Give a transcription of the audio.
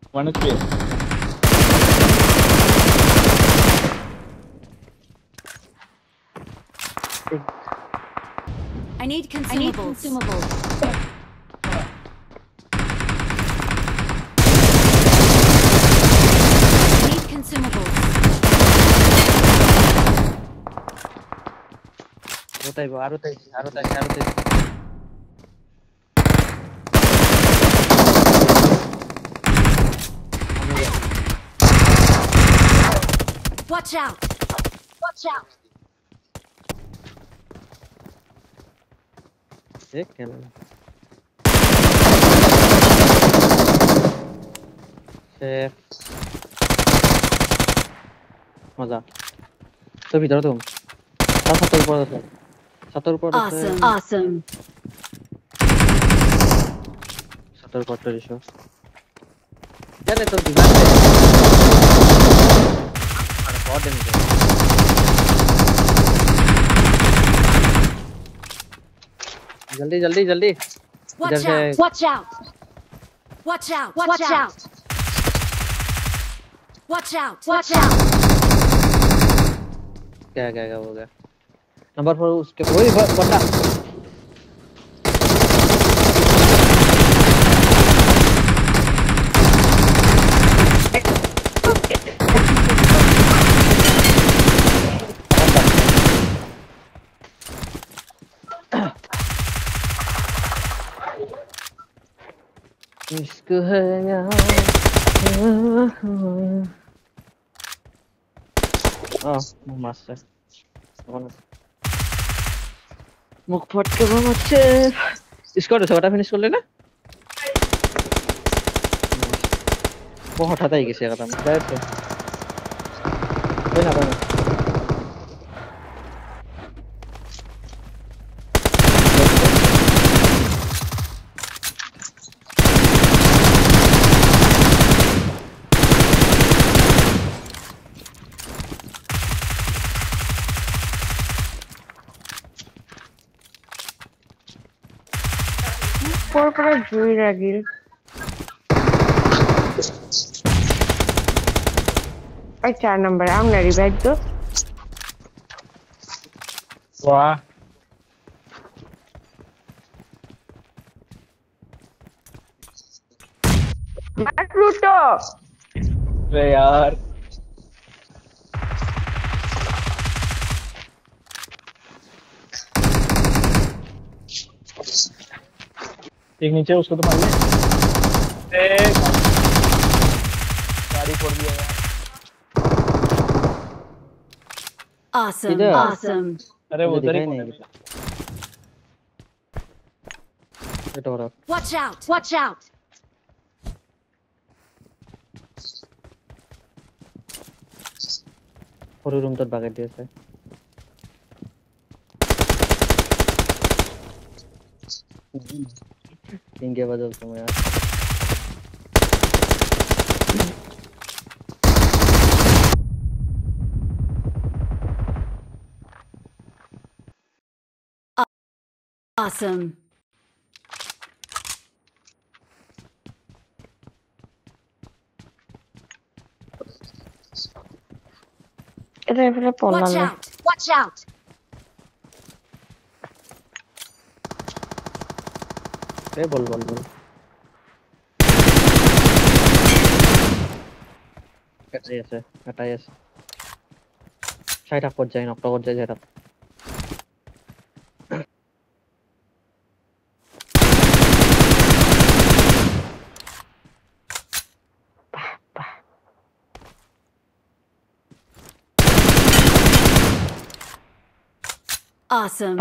One HP. I need consumables. I need consumables. Watch out! Watch out! देख क्या लगा chef मजा तो भीतर तुम सत्तर ऊपर Awesome. Awesome. सत्तर ऊपर तो रिशो यार तो दिमाग से बहुत डैमेज है जल्दी जल्दी जल्दी Watch out! Watch out! Watch out! Watch out! Watch out! Watch out! क्या क्या क्या हो गया नंबर 4 उसके वही बंदा इश्क है यहाँ मस्त है मुख फट के बच्चे इसको तो छोटा फिनिश कर लेना वो हटाता ही किसी का था शायद से कोई ना कोई por juir agil. Ay, 4 number. I'm ready, back to. Wow. Mat Pluto! अरे यार एक नीचे उसको तो मार ले गाड़ी फोड़ दिया यार Awesome. Awesome. अरे वो उधर ही नहीं Watch out! Watch out! और रूम तक भाग दिया से इनके बदल तुम यार Awesome. Watch out! Watch out! बोल कटाई আছে साइड जाए नकटा कर जाए जेटा Awesome.